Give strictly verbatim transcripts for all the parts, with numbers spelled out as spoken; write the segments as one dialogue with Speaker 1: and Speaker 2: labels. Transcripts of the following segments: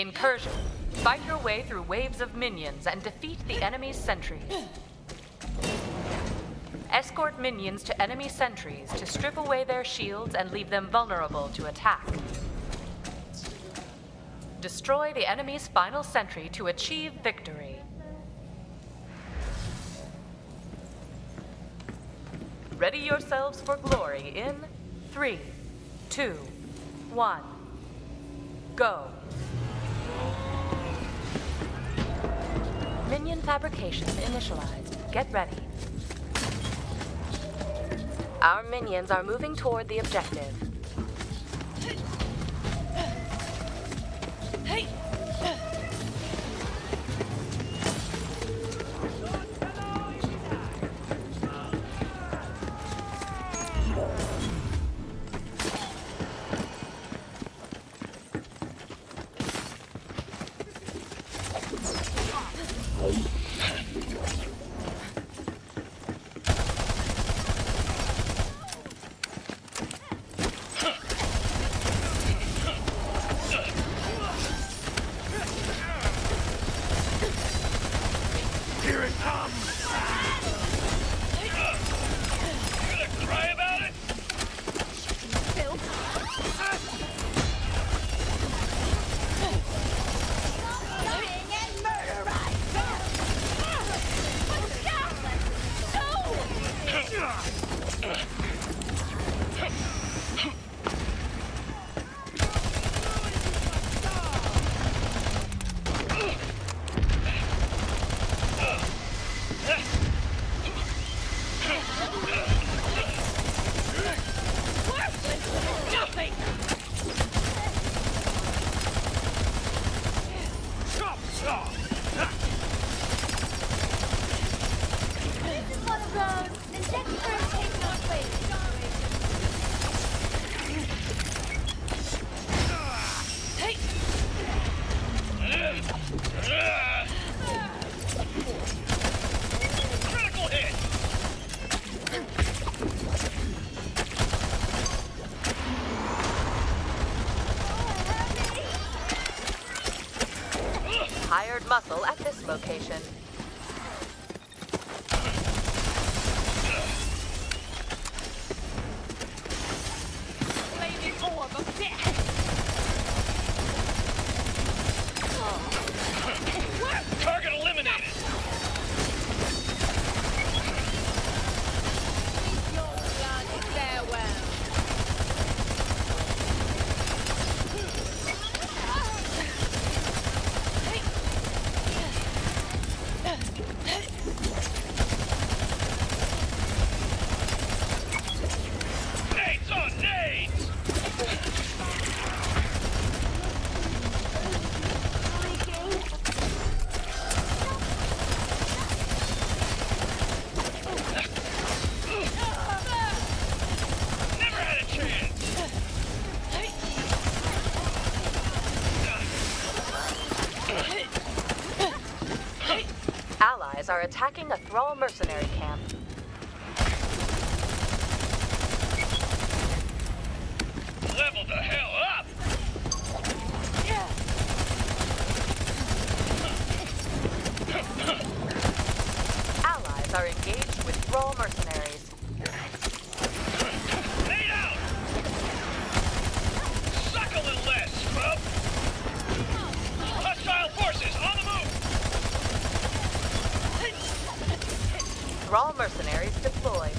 Speaker 1: Incursion. Fight your way through waves of minions and defeat the enemy's sentries. Escort minions to enemy sentries to strip away their shields and leave them vulnerable to attack. Destroy the enemy's final sentry to achieve victory. Ready yourselves for glory in three, two, one, go. Minion fabrication initialized. Get ready. Our minions are moving toward the objective.
Speaker 2: Hey!
Speaker 3: Here it comes! You gonna cry about it?
Speaker 2: Phil? And murder right! Nothing!
Speaker 3: Chop, chop!
Speaker 2: This is one of those inject first, take no place Hey!
Speaker 3: Critical hit!
Speaker 1: Hired muscle at this location.
Speaker 2: Flaming orb of death!
Speaker 3: Target eliminated!
Speaker 2: Your bloody farewell!
Speaker 3: Nades on nades! Never had a chance!
Speaker 1: Allies are attacking a Thrall mercenary camp.
Speaker 3: Level the hell up!
Speaker 1: Allies are engaged with Thrall mercenaries.
Speaker 3: Nade out! Suck a little less, scrub! Hostile forces on the move!
Speaker 1: Thrall mercenaries deployed.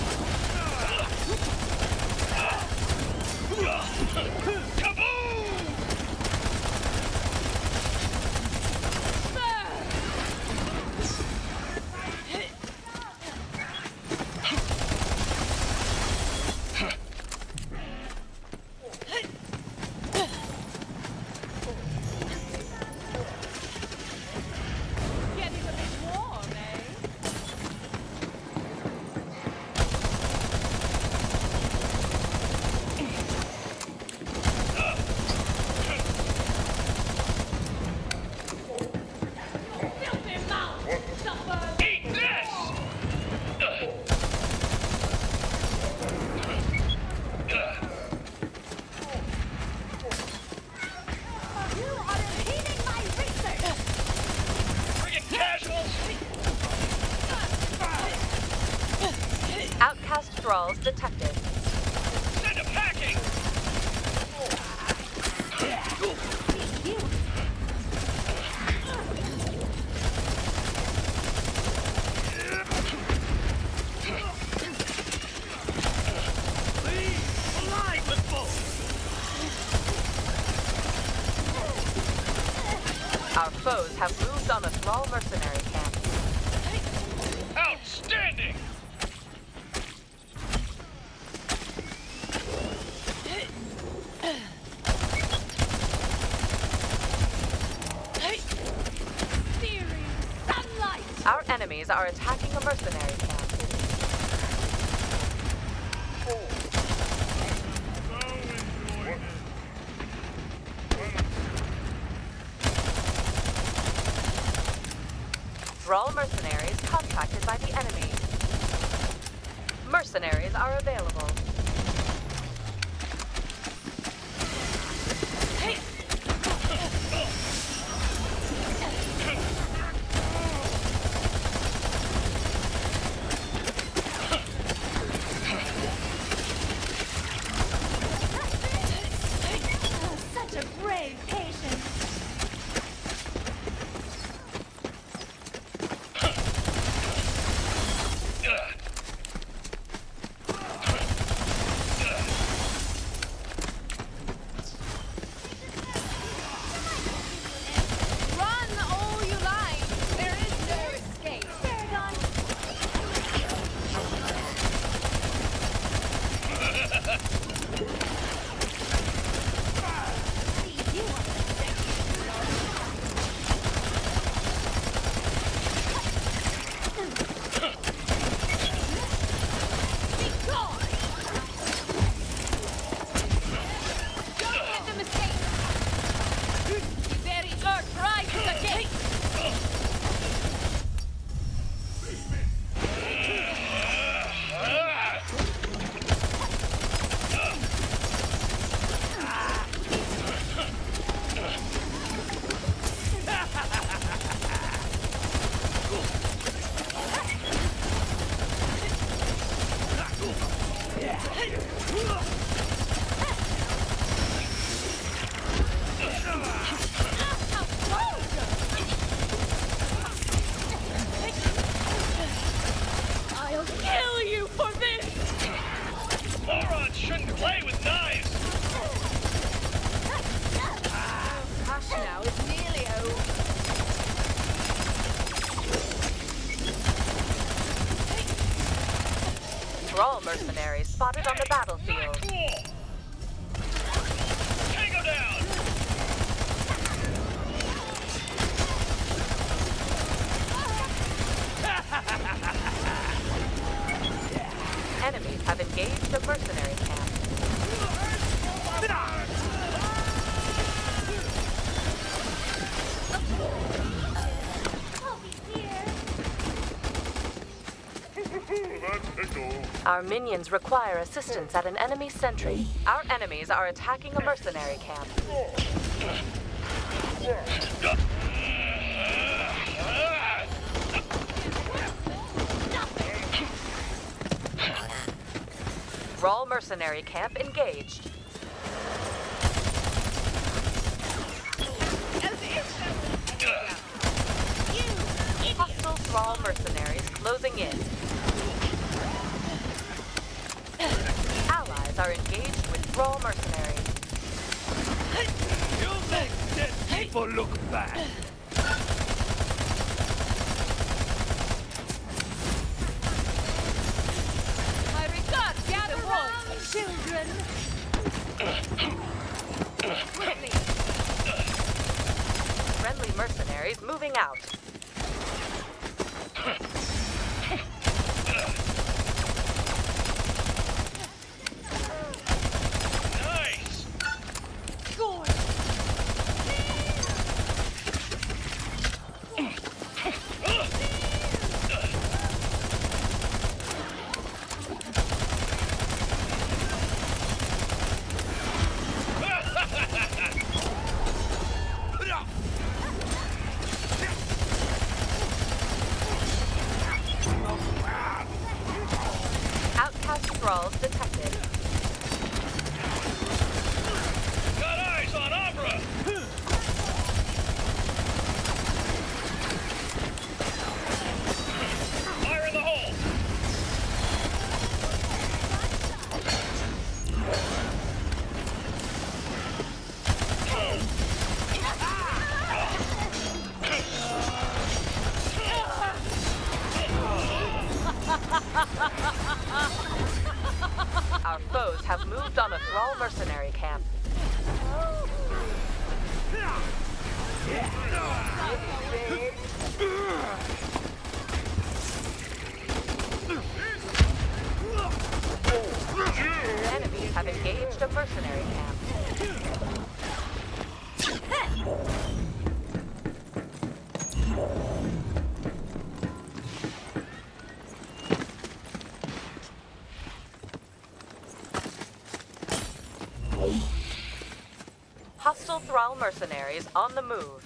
Speaker 3: Kaboom!
Speaker 1: thralls detected.
Speaker 3: Send 'em packing!
Speaker 1: Our foes have moved on a Thrall mercenary camp.
Speaker 3: Outstanding!
Speaker 1: Our enemies are attacking a mercenary camp. Thrall mercenaries contacted by the enemy. Mercenaries are available.
Speaker 2: Such a brave patient.
Speaker 4: Run all you like. There is no escape.
Speaker 2: Paragon. See, you want
Speaker 4: Be gone. Don't let them escape. The very earth rises again. I'll kill you for this.
Speaker 3: Morons shouldn't play with knives!
Speaker 4: Hush now, it's nearly over.
Speaker 1: Thrall mercenaries spotted on the battlefield.
Speaker 3: Cool! Tango down!
Speaker 1: Enemies have engaged a mercenary camp.
Speaker 2: I'll be here.
Speaker 1: Our minions require assistance at an enemy sentry. Our enemies are attacking a mercenary camp. Thrall mercenary camp engaged. Hostile Thrall mercenaries closing in. Allies are engaged with Thrall mercenaries.
Speaker 3: You make dead people look bad!
Speaker 4: My regards, gather round,
Speaker 2: Children.
Speaker 4: quickly.
Speaker 1: Friendly mercenaries moving out.
Speaker 3: Nice!
Speaker 4: Score.
Speaker 1: has thralls detected.
Speaker 3: Got eyes on Abra! Fire in the hole!
Speaker 1: Our foes have moved on a Thrall mercenary camp. Enemies have engaged a mercenary camp. Hostile Thrall mercenaries on the move.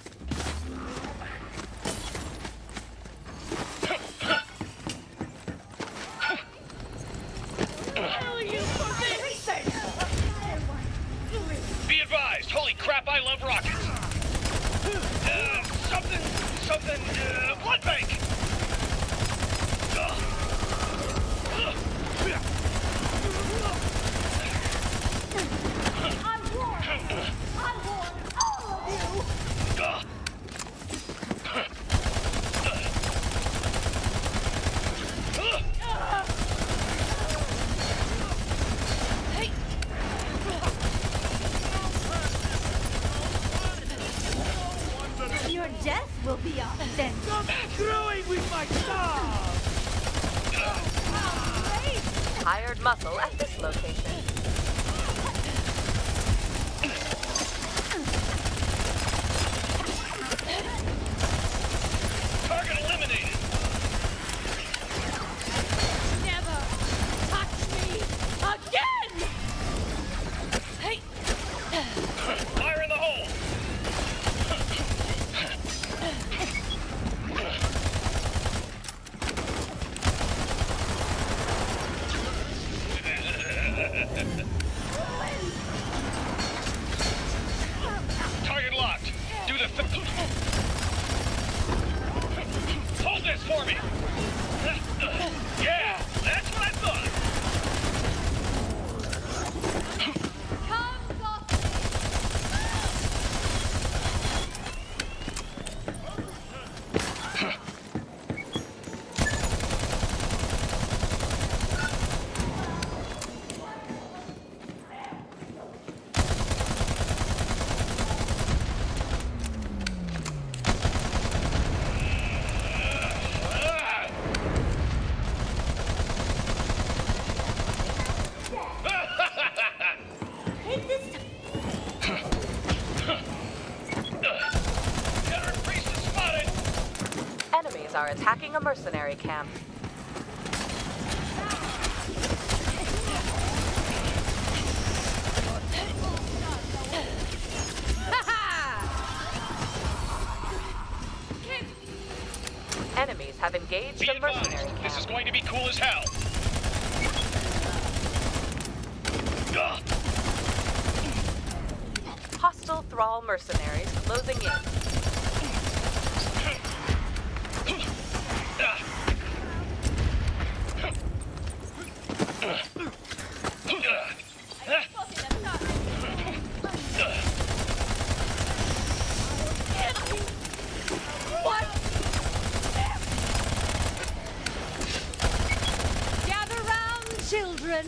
Speaker 3: Be advised, holy crap, I love rockets! Uh, something, something, uh, blood bank! Ugh. Ugh.
Speaker 2: I warn you! I warn all of you!
Speaker 3: Ugh.
Speaker 2: Your death will be authentic.
Speaker 3: Screwing with my stuff!
Speaker 1: Hired muscle at this location.
Speaker 3: Target eliminated!
Speaker 4: Never touch me again! Hey!
Speaker 3: Fire in the hole! Target locked. Do the th Hold this for me. Yeah, that's what I thought.
Speaker 4: Come off
Speaker 2: Hit this
Speaker 3: Veteran priest is spotted.
Speaker 1: Enemies are attacking a mercenary camp. Enemies have engaged
Speaker 3: Be
Speaker 1: a mercenary
Speaker 3: advised, this is
Speaker 1: camp.
Speaker 3: going to be cool as hell. Ugh.
Speaker 1: Hostile Thrall mercenaries closing in.
Speaker 4: What? Gather round, children.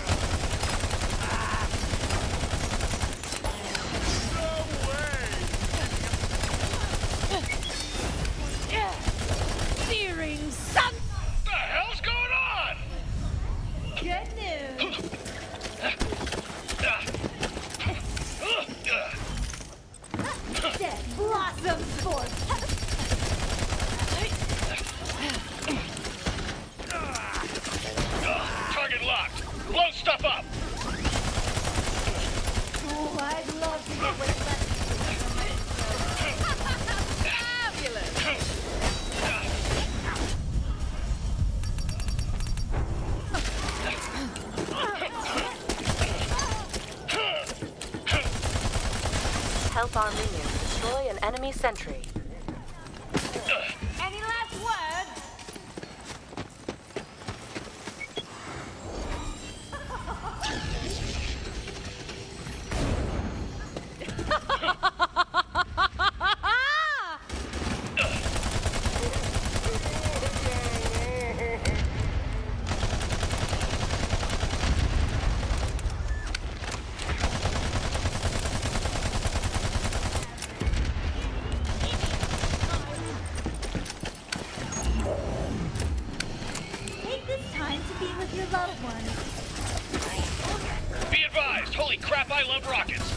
Speaker 4: Searing sun.
Speaker 3: What the hell's going on?
Speaker 2: good news. Death blossoms forth.
Speaker 3: Target locked. Blow stuff up.
Speaker 2: Oh, I'd love to get what's left.
Speaker 4: Fabulous.
Speaker 1: help our minions destroy an enemy sentry.
Speaker 2: Any last words? Take this time to be with your loved ones.
Speaker 3: Be advised, holy crap, I love rockets.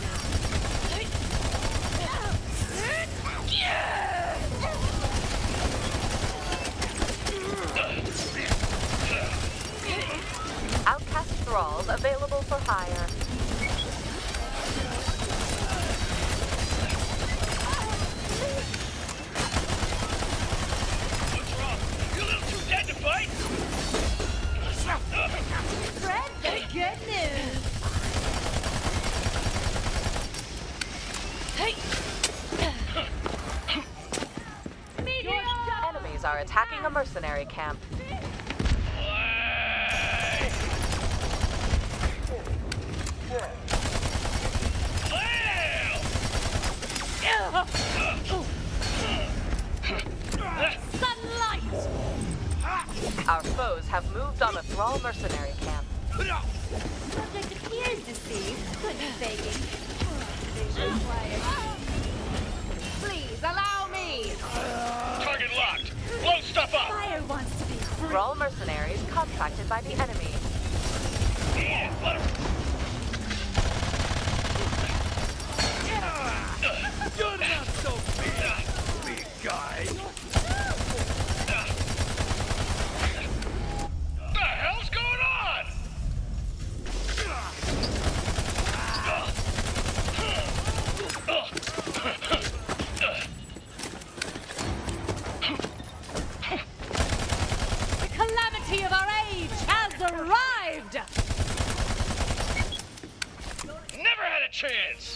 Speaker 1: Outcast thralls available for hire.
Speaker 3: What's wrong? You a little too dead to fight?
Speaker 2: Spread the good news.
Speaker 1: Enemies are attacking a mercenary camp.
Speaker 2: Sunlight!
Speaker 1: Our foes have moved on a thrall mercenary camp.
Speaker 2: Subject appears deceived. Could be faking. Vision required.
Speaker 4: Please allow me.
Speaker 3: Target locked. Blow stuff up.
Speaker 2: Fire wants to be free.
Speaker 1: Thrall mercenaries contracted by the enemy.
Speaker 3: Yeah, let him.
Speaker 5: You're not so big, big guy.
Speaker 3: What the hell's going on?
Speaker 4: The calamity of our age has arrived.
Speaker 3: Never had a chance.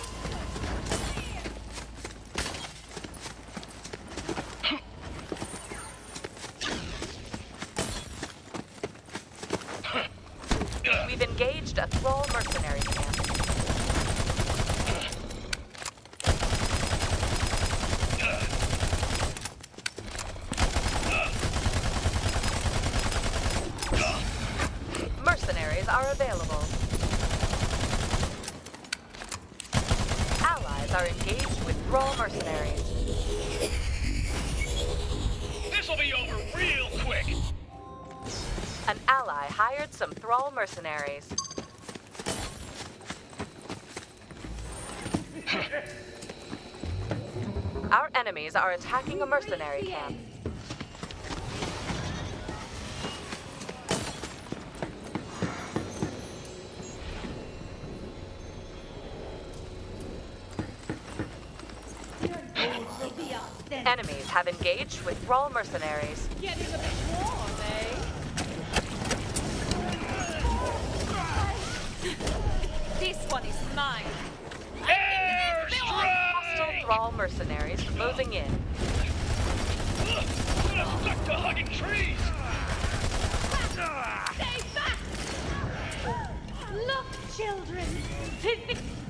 Speaker 1: We've engaged a thrall mercenary camp. Mercenaries are available. Allies are engaged with thrall mercenaries.
Speaker 3: This'll be over real quick.
Speaker 1: An ally hired some thrall mercenaries. Our enemies are attacking a mercenary camp.
Speaker 2: Your goals will be authentic.
Speaker 1: Enemies have engaged with thrall mercenaries.
Speaker 4: Getting a bit warm, eh? This one is mine.
Speaker 1: Hostile
Speaker 3: Airstrike!
Speaker 1: thrall mercenaries closing in.
Speaker 3: Ugh, I'm stuck to hugging trees.
Speaker 2: Stay back! Look, children.